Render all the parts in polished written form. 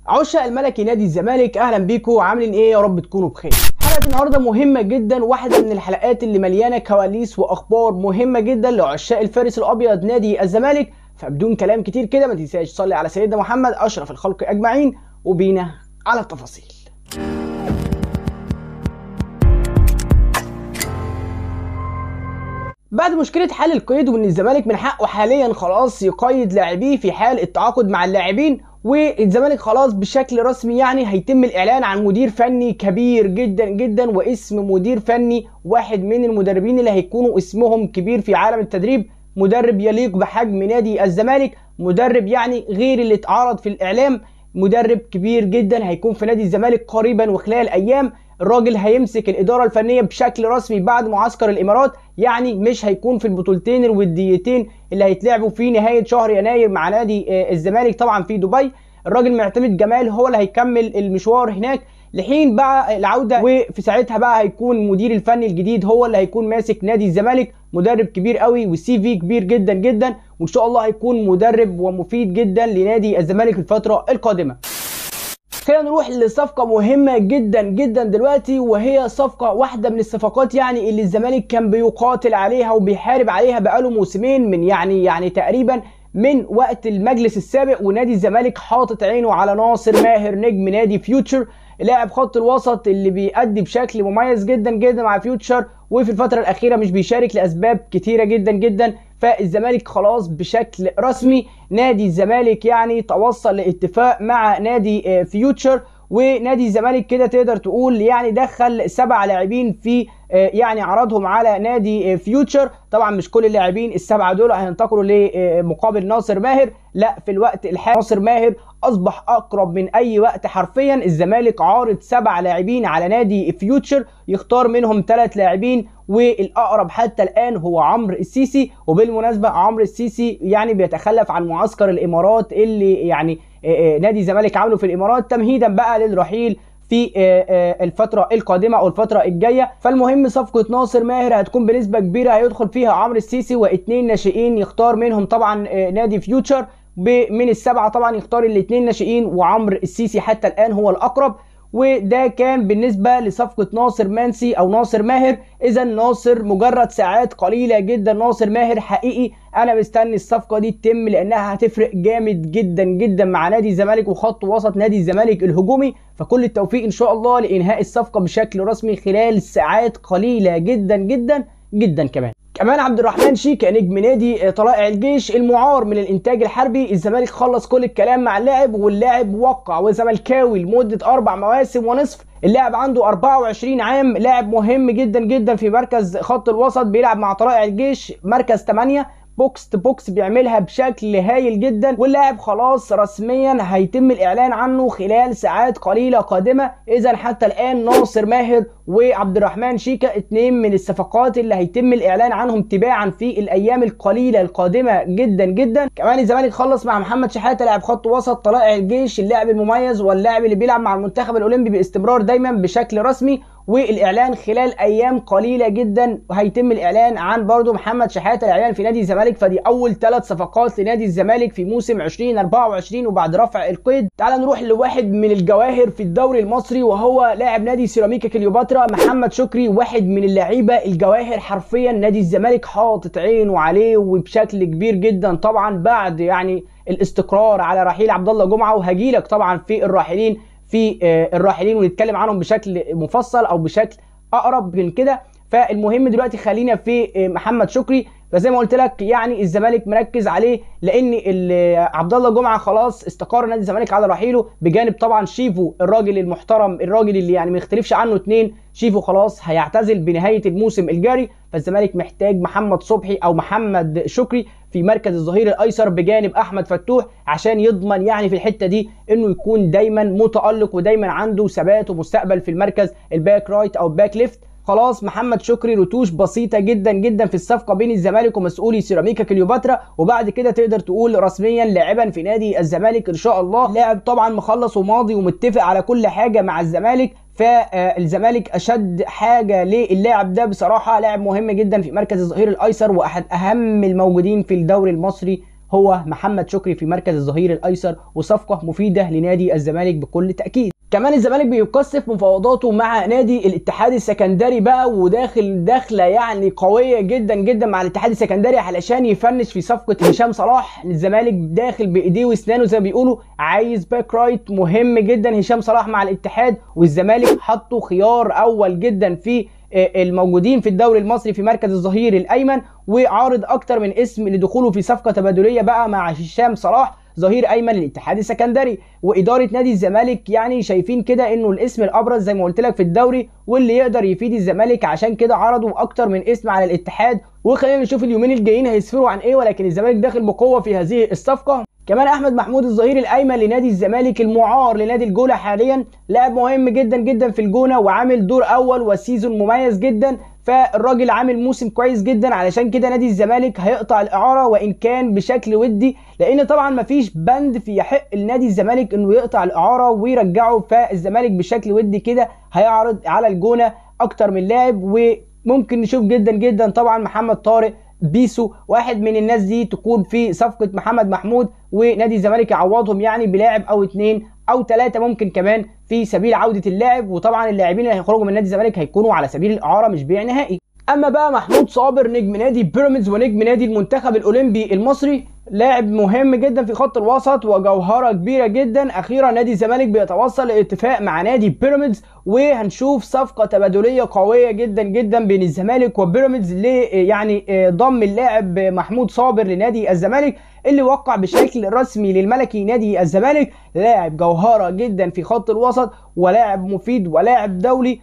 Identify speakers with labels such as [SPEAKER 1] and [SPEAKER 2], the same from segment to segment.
[SPEAKER 1] عشاق الملكي نادي الزمالك، اهلا بيكم. عاملين ايه؟ يا رب تكونوا بخير. حلقه النهارده مهمه جدا، واحده من الحلقات اللي مليانه كواليس واخبار مهمه جدا لعشاق الفارس الابيض نادي الزمالك. فبدون كلام كتير كده ما تنساش تصلي على سيدنا محمد اشرف الخلق اجمعين، وبينا على التفاصيل. بعد مشكله حال القيد، وان الزمالك من حقه حاليا خلاص يقيد لاعبيه في حال التعاقد مع اللاعبين، والزمالك خلاص بشكل رسمي يعني هيتم الاعلان عن مدير فني كبير جدا جدا، واسم مدير فني واحد من المدربين اللي هيكونوا اسمهم كبير في عالم التدريب، مدرب يليق بحجم نادي الزمالك، مدرب يعني غير اللي اتعرض في الاعلام، مدرب كبير جدا هيكون في نادي الزمالك قريبا وخلال ايام. الراجل هيمسك الاداره الفنيه بشكل رسمي بعد معسكر الامارات، يعني مش هيكون في البطولتين الوديتين اللي هيتلعبوا في نهايه شهر يناير مع نادي الزمالك طبعا في دبي. الراجل معتمد جمال هو اللي هيكمل المشوار هناك لحين بقى العوده، وفي ساعتها بقى هيكون المدير الفني الجديد هو اللي هيكون ماسك نادي الزمالك. مدرب كبير قوي والسي في كبير جدا جدا، وان شاء الله هيكون مدرب ومفيد جدا لنادي الزمالك في الفتره القادمه. خلينا نروح لصفقة مهمة جدا جدا دلوقتي، وهي صفقة واحدة من الصفقات يعني اللي الزمالك كان بيقاتل عليها وبيحارب عليها بقاله موسمين، من يعني تقريبا من وقت المجلس السابق، ونادي الزمالك حاطط عينه على ناصر ماهر نجم نادي فيوتشر، لاعب خط الوسط اللي بيأدي بشكل مميز جدا جدا مع فيوتشر، وفي الفترة الأخيرة مش بيشارك لأسباب كتيرة جدا جدا. فالزمالك خلاص بشكل رسمي نادي الزمالك يعني توصل لاتفاق مع نادي فيوتشر، ونادي الزمالك كده تقدر تقول يعني دخل 7 لاعبين في يعني عرضهم على نادي فيوتشر. طبعا مش كل اللاعبين ال7 دول هينتقلوا لمقابل ناصر ماهر، لا، في الوقت الحالي ناصر ماهر اصبح اقرب من اي وقت حرفيا. الزمالك عارض 7 لاعبين على نادي فيوتشر، يختار منهم 3 لاعبين، والاقرب حتى الان هو عمرو السيسي. وبالمناسبه عمرو السيسي يعني بيتخلف عن معسكر الامارات اللي يعني نادي الزمالك عامله في الامارات تمهيدا بقى للرحيل في الفترة القادمة او الفترة الجاية. فالمهم صفقة ناصر ماهر هتكون بنسبة كبيرة هيدخل فيها عمرو السيسي و2 ناشئين يختار منهم طبعا نادي فيوتشر. من ال7 طبعا يختار ال2 ناشئين، وعمرو السيسي حتى الان هو الاقرب. وده كان بالنسبة لصفقة ناصر منسي او ناصر ماهر. اذا ناصر مجرد ساعات قليلة جدا ناصر ماهر حقيقي انا مستني الصفقة دي تتم، لانها هتفرق جامد جدا جدا مع نادي الزمالك وخط وسط نادي الزمالك الهجومي. فكل التوفيق ان شاء الله لانهاء الصفقة بشكل رسمي خلال ساعات قليلة جدا جدا جدا. كمان عبد الرحمن شيكا نجم نادي طلائع الجيش المعار من الانتاج الحربي، الزمالك خلص كل الكلام مع اللاعب، واللاعب وقع وزملكاوي لمده 4 مواسم ونصف. اللاعب عنده 24 عام، لاعب مهم جدا جدا في مركز خط الوسط، بيلعب مع طلائع الجيش مركز 8 بوكس تو بوكس، بيعملها بشكل هايل جدا. واللاعب خلاص رسميا هيتم الاعلان عنه خلال ساعات قليله قادمه. اذا حتى الان ناصر ماهر وعبد الرحمن شيكا 2 من الصفقات اللي هيتم الاعلان عنهم تباعا في الايام القليله القادمه جدا جدا. كمان الزمالك خلص مع محمد شحاته لاعب خط وسط طلائع الجيش، اللاعب المميز واللاعب اللي بيلعب مع المنتخب الاولمبي باستمرار دايما بشكل رسمي، والاعلان خلال ايام قليله جدا. وهيتم الاعلان عن برضو محمد شحاته الاعلان في نادي الزمالك. فدي اول 3 صفقات لنادي الزمالك في موسم 2024 وبعد رفع القيد. تعال نروح لواحد من الجواهر في الدوري المصري، وهو لاعب نادي سيراميكا كليوباترا محمد شكري، واحد من اللعيبه الجواهر حرفيا نادي الزمالك حاطط عينه عليه وبشكل كبير جدا طبعا بعد يعني الاستقرار على رحيل عبد الله جمعه. وهجيلك طبعا في الراحلين ونتكلم عنهم بشكل مفصل او بشكل اقرب من كده. فالمهم دلوقتي خلينا في محمد شكري. فزي ما قلت لك يعني الزمالك مركز عليه، لان عبد الله جمعه خلاص استقر نادي الزمالك على رحيله، بجانب طبعا شيفو الراجل المحترم، الراجل اللي يعني ما يختلفش عنه 2. شيفو خلاص هيعتزل بنهايه الموسم الجاري، فالزمالك محتاج محمد صبحي او محمد شكري في مركز الظهير الايسر بجانب احمد فتوح، عشان يضمن يعني في الحته دي انه يكون دايما متالق ودايما عنده ثبات ومستقبل في المركز الباك رايت او باك ليفت. خلاص محمد شكري رتوش بسيطه جدا جدا في الصفقه بين الزمالك ومسؤولي سيراميكا كليوباترا، وبعد كده تقدر تقول رسميا لاعبا في نادي الزمالك ان شاء الله. لاعب طبعا مخلص وماضي ومتفق على كل حاجه مع الزمالك، فالزمالك اشد حاجه للاعب ده بصراحه. لاعب مهم جدا في مركز الظهير الايسر واحد اهم الموجودين في الدوري المصري هو محمد شكري في مركز الظهير الايسر، وصفقه مفيده لنادي الزمالك بكل تاكيد. كمان الزمالك بيكثف مفاوضاته مع نادي الاتحاد السكندري بقى، وداخل دخله يعني قويه جدا جدا مع الاتحاد السكندري علشان يفنش في صفقه هشام صلاح. الزمالك داخل بايديه واسنانه زي ما بيقولوا، عايز باك رايت مهم جدا هشام صلاح مع الاتحاد، والزمالك حطه خيار اول جدا في الموجودين في الدوري المصري في مركز الظهير الايمن، وعارض اكتر من اسم لدخوله في صفقه تبادليه بقى مع هشام صلاح ظهير ايمن للاتحاد السكندري. واداره نادي الزمالك يعني شايفين كده انه الاسم الابرز زي ما قلت لك في الدوري واللي يقدر يفيد الزمالك، عشان كده عرضوا اكتر من اسم على الاتحاد. وخلينا نشوف اليومين الجايين هيسفروا عن ايه، ولكن الزمالك داخل بقوه في هذه الصفقه. كمان احمد محمود الظهير الايمن لنادي الزمالك المعار لنادي الجونه حاليا، لاعب مهم جدا جدا في الجونه وعامل دور اول وسيزون مميز جدا، فالراجل عامل موسم كويس جدا، علشان كده نادي الزمالك هيقطع الاعاره وان كان بشكل ودي، لان طبعا مفيش بند في يحق لنادي الزمالك انه يقطع الاعاره ويرجعه، فالزمالك بشكل ودي كده هيعرض على الجونه اكتر من لاعب. وممكن نشوف جدا جدا طبعا محمد طارق بيسو واحد من الناس دي تكون في صفقه محمد محمود، ونادي الزمالك يعوضهم يعني بلاعب او 2 أو 3 ممكن كمان في سبيل عوده اللاعب. وطبعا اللاعبين اللي هيخرجوا من نادي الزمالك هيكونوا على سبيل الاعاره مش بيع نهائي. اما بقى محمود صابر نجم نادي بيراميدز ونجم نادي المنتخب الاولمبي المصري، لاعب مهم جدا في خط الوسط وجوهره كبيره جدا. اخيرا نادي الزمالك بيتوصل لاتفاق مع نادي بيراميدز، وهنشوف صفقه تبادليه قويه جدا جدا بين الزمالك وبيراميدز يعني ضم اللاعب محمود صابر لنادي الزمالك، اللي وقع بشكل رسمي للملكي نادي الزمالك. لاعب جوهره جدا في خط الوسط ولاعب مفيد ولاعب دولي،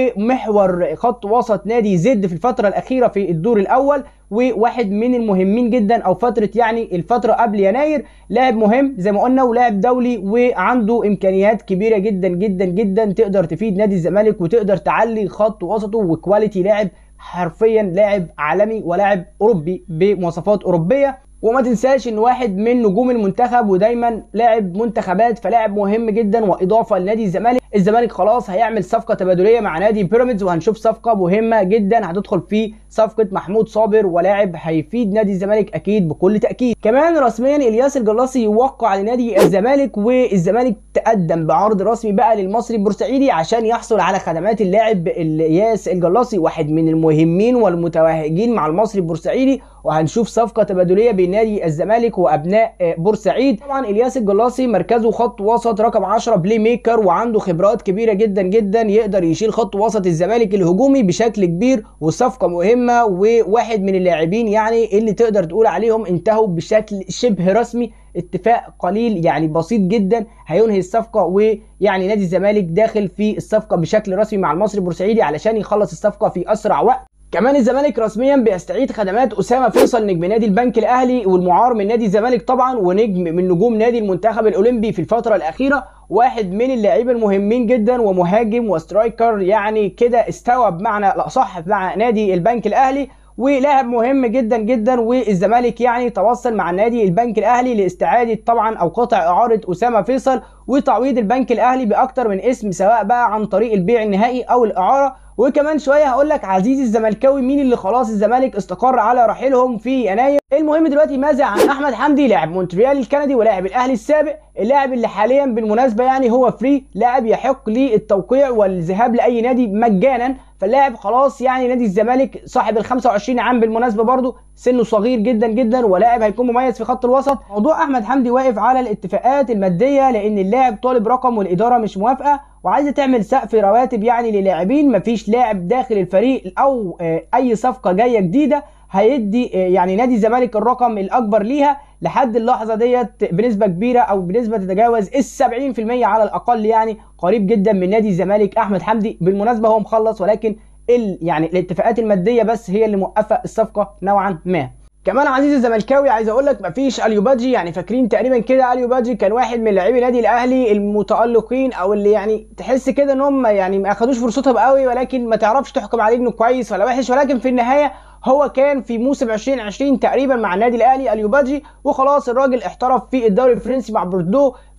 [SPEAKER 1] ومحور خط وسط نادي زد في الفترة الأخيرة في الدور الأول، وواحد من المهمين جدا أو فترة يعني الفترة قبل يناير. لاعب مهم زي ما قلنا ولاعب دولي، وعنده إمكانيات كبيرة جدا جدا جدا تقدر تفيد نادي الزمالك وتقدر تعلي خط وسطه وكواليتي لاعب، حرفيا لاعب عالمي ولاعب أوروبي بمواصفات أوروبية. وما تنساش ان واحد من نجوم المنتخب ودايما لاعب منتخبات، فلاعب مهم جدا واضافه لنادي الزمالك. الزمالك خلاص هيعمل صفقه تبادليه مع نادي بيراميدز، وهنشوف صفقه مهمه جدا هتدخل في صفقه محمود صابر، ولاعب هيفيد نادي الزمالك اكيد بكل تاكيد. كمان رسميا الياس الجلاصي يوقع لنادي الزمالك، والزمالك تقدم بعرض رسمي بقى للمصري البورسعيدي عشان يحصل على خدمات اللاعب الياس الجلاصي، واحد من المهمين والمتوهجين مع المصري البورسعيدي. وهنشوف صفقه تبادليه بين نادي الزمالك وابناء بورسعيد. طبعا الياس الجلاصي مركزه خط وسط رقم 10 بلاي ميكر، وعنده خبرات كبيره جدا جدا، يقدر يشيل خط وسط الزمالك الهجومي بشكل كبير. وصفقه مهمه وواحد من اللاعبين يعني اللي تقدر تقول عليهم انتهوا بشكل شبه رسمي، اتفاق قليل يعني بسيط جدا هينهي الصفقه، ويعني نادي الزمالك داخل في الصفقه بشكل رسمي مع المصري البورسعيدي علشان يخلص الصفقه في اسرع وقت. كمان الزمالك رسميا بيستعيد خدمات اسامه فيصل نجم نادي البنك الاهلي والمعار من نادي الزمالك طبعا، ونجم من نجوم نادي المنتخب الاولمبي في الفتره الاخيره، واحد من اللاعبين المهمين جدا ومهاجم وسترايكر يعني كده استوى بمعنى الاصح مع نادي البنك الاهلي، ولاعب مهم جدا جدا. والزمالك يعني توصل مع نادي البنك الاهلي لاستعاده طبعا او قطع اعاره اسامه فيصل وتعويض البنك الاهلي باكتر من اسم، سواء بقى عن طريق البيع النهائي او الاعاره. وكمان شويه هقول لك عزيزي الزملكاوي مين اللي خلاص الزمالك استقر على رحيلهم في يناير. المهم دلوقتي ماذا عن احمد حمدي لاعب مونتريال الكندي ولاعب الاهلي السابق، اللاعب اللي حاليا بالمناسبه يعني هو فري، لاعب يحق للتوقيع والذهاب لاي نادي مجانا. فاللاعب خلاص يعني نادي الزمالك صاحب ال 25 عام بالمناسبه، برضه سنه صغير جدا جدا، ولاعب هيكون مميز في خط الوسط. موضوع احمد حمدي واقف على الاتفاقات الماديه، لان اللاعب طالب رقم والاداره مش موافقه وعايزه تعمل سقف رواتب يعني للاعبين. مفيش لاعب داخل الفريق او اي صفقه جايه جديده هيدي يعني نادي الزمالك الرقم الاكبر ليها لحد اللحظه ديت بنسبه كبيره او بنسبه تتجاوز ال 70% على الاقل، يعني قريب جدا من نادي الزمالك احمد حمدي. بالمناسبه هو مخلص، ولكن يعني الاتفاقات الماديه بس هي اللي موقفه الصفقه نوعا ما. كمان عزيزي الزملكاوي عايز اقول لك مفيش اليو بادجي، يعني فاكرين تقريبا كده اليو بادجي كان واحد من لاعبي نادي الاهلي المتالقين، او اللي يعني تحس كده ان هم يعني ما اخدوش فرصتهم قوي، ولكن ما تعرفش تحكم عليه انه كويس ولا وحش. ولكن في النهايه هو كان في موسم 2020 تقريبا مع النادي الاهلي اليو بادجي، وخلاص الراجل احترف في الدوري الفرنسي مع بوردو.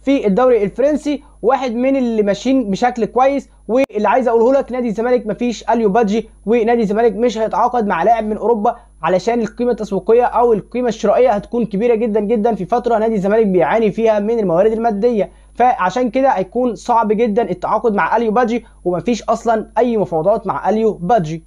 [SPEAKER 1] في الدوري الفرنسي، واحد من اللي ماشيين بشكل كويس. واللي عايز اقوله لك، نادي الزمالك مفيش اليو بادجي، ونادي الزمالك مش هيتعاقد مع لاعب من اوروبا علشان القيمه التسويقيه او القيمه الشرائيه هتكون كبيره جدا جدا في فتره نادي الزمالك بيعاني فيها من الموارد الماديه. فعشان كده هيكون صعب جدا التعاقد مع اليو بادجي، ومفيش اصلا اي مفاوضات مع اليو بادجي.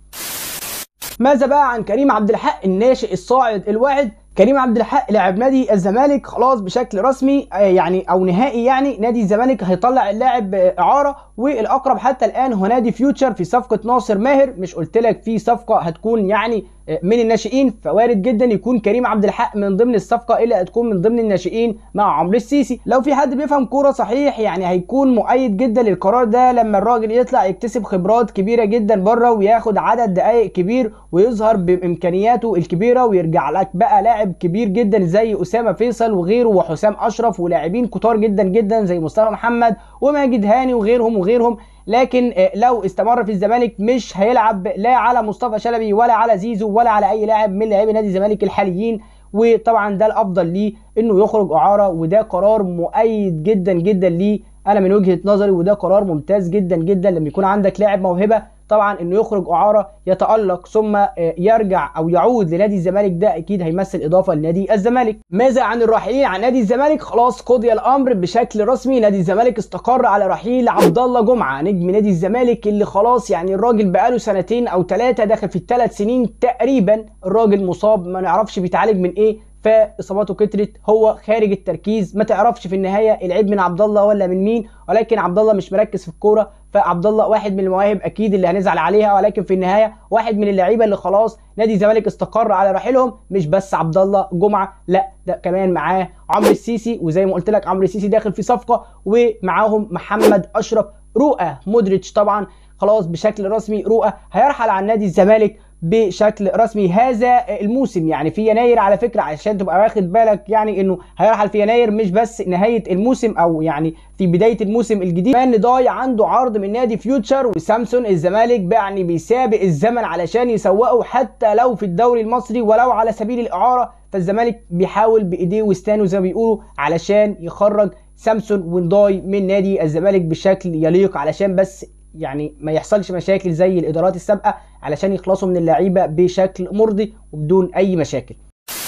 [SPEAKER 1] ماذا بقى عن كريم عبد الحق الناشئ الصاعد الواعد؟ كريم عبد الحق لاعب نادي الزمالك خلاص بشكل رسمي يعني او نهائي، يعني نادي الزمالك هيطلع اللاعب اعاره، والاقرب حتى الان هو نادي فيوتشر في صفقه ناصر ماهر. مش قلت لك في صفقه هتكون يعني من الناشئين؟ فوارد جدا يكون كريم عبد الحق من ضمن الصفقه اللي هتكون من ضمن الناشئين مع عمرو السيسي. لو في حد بيفهم كوره صحيح يعني هيكون مؤيد جدا للقرار ده، لما الراجل يطلع يكتسب خبرات كبيره جدا بره وياخد عدد دقائق كبير ويظهر بامكانياته الكبيره، ويرجع لك بقى لاعب كبير جدا زي اسامه فيصل وغيره وحسام اشرف ولاعبين كتار جدا جدا زي مصطفى محمد وماجد هاني وغيرهم. لكن لو استمر في الزمالك مش هيلعب لا على مصطفى شلبي ولا على زيزو ولا على اي لاعب من لاعبي نادي الزمالك الحاليين. وطبعا ده الافضل ليه انه يخرج اعاره، وده قرار مؤيد جدا جدا ليه انا من وجهة نظري، وده قرار ممتاز جدا جدا لما يكون عندك لاعب موهبه. طبعا انه يخرج اعاره يتالق ثم يرجع او يعود لنادي الزمالك، ده اكيد هيمثل اضافه لنادي الزمالك. ماذا عن الراحلين عن نادي الزمالك؟ خلاص قضي الامر بشكل رسمي، نادي الزمالك استقر على رحيل عبد الله جمعه نجم نادي الزمالك، اللي خلاص يعني الراجل بقاله سنتين او 3 داخل في ال3 سنين تقريبا الراجل مصاب، ما نعرفش بيتعالج من ايه، فاصاباته كترت، هو خارج التركيز، ما تعرفش في النهايه العيب من عبد الله ولا من مين، ولكن عبد الله مش مركز في الكوره. فعبد الله واحد من المواهب اكيد اللي هنزعل عليها، ولكن في النهايه واحد من اللعيبه اللي خلاص نادي الزمالك استقر على رحيلهم. مش بس عبد الله جمعه، لا ده كمان معاه عمرو السيسي، وزي ما قلت لك عمرو السيسي داخل في صفقه، ومعاهم محمد اشرف. رؤى مودريتش طبعا خلاص بشكل رسمي رؤى هيرحل عن نادي الزمالك بشكل رسمي هذا الموسم، يعني في يناير على فكره، عشان تبقى واخد بالك يعني انه هيرحل في يناير، مش بس نهايه الموسم او يعني في بدايه الموسم الجديد. كمان ضايع عنده عرض من نادي فيوتشر وسامسون، الزمالك يعني بيسابق الزمن علشان يسوقه حتى لو في الدوري المصري ولو على سبيل الاعاره، فالزمالك بيحاول بايديه واسنانه زي ما بيقولوا علشان يخرج سامسون ونداي من نادي الزمالك بشكل يليق، علشان بس يعني ما يحصلش مشاكل زي الادارات السابقه، علشان يخلصوا من اللعيبه بشكل مرضي وبدون اي مشاكل.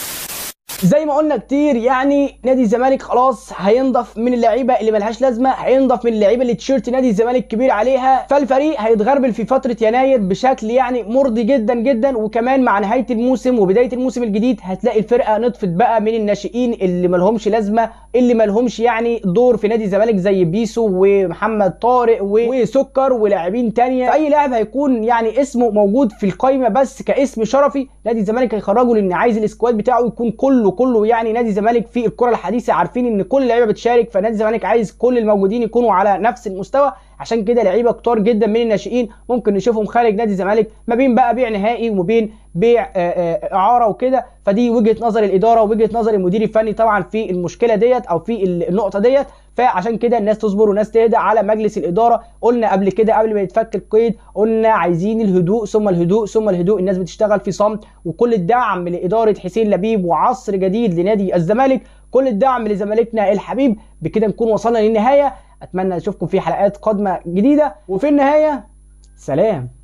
[SPEAKER 1] زي ما قلنا كتير يعني نادي الزمالك خلاص هينضف من اللعيبه اللي ملهاش لازمه، هينضف من اللعيبه اللي تيشيرت نادي الزمالك كبير عليها، فالفريق هيتغربل في فتره يناير بشكل يعني مرضي جدا جدا. وكمان مع نهايه الموسم وبدايه الموسم الجديد هتلاقي الفرقه نطفت بقى من الناشئين اللي ملهمش لازمه، اللي ملهمش يعني دور في نادي الزمالك زي بيسو ومحمد طارق وسكر ولاعبين تانية. فاي لاعب هيكون يعني اسمه موجود في القائمه بس كاسم شرفي نادي الزمالك هيخرجه، لان عايز السكواد بتاعه يكون كله يعني نادي الزمالك في الكره الحديثه عارفين ان كل اللعيبه بتشارك، فنادي الزمالك عايز كل الموجودين يكونوا على نفس المستوى. عشان كده لعيبه كتار جدا من الناشئين ممكن نشوفهم خارج نادي الزمالك، ما بين بقى بيع نهائي وما بين بيع اعاره وكده. فدي وجهه نظر الاداره ووجهه نظر المدير الفني طبعا في المشكله ديت او في النقطه ديت. فعشان كده الناس تصبر والناس تهدى على مجلس الاداره. قلنا قبل كده قبل ما يتفك القيد قلنا عايزين الهدوء ثم الهدوء ثم الهدوء، الناس بتشتغل في صمت، وكل الدعم لاداره حسين لبيب وعصر جديد لنادي الزمالك، كل الدعم لزمالكنا الحبيب. بكده نكون وصلنا للنهايه، اتمنى اشوفكم في حلقات قادمه جديده، وفي النهايه سلام.